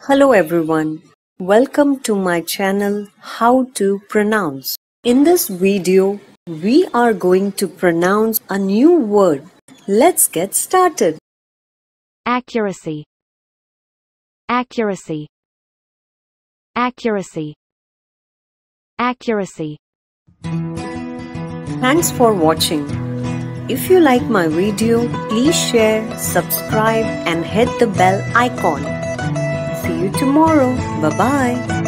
Hello everyone. Welcome to my channel How to Pronounce. In this video, we are going to pronounce a new word. Let's get started. Accuracy. Accuracy. Accuracy. Accuracy. Thanks for watching. If you like my video, please share, subscribe and hit the bell icon. See you tomorrow. Bye-bye.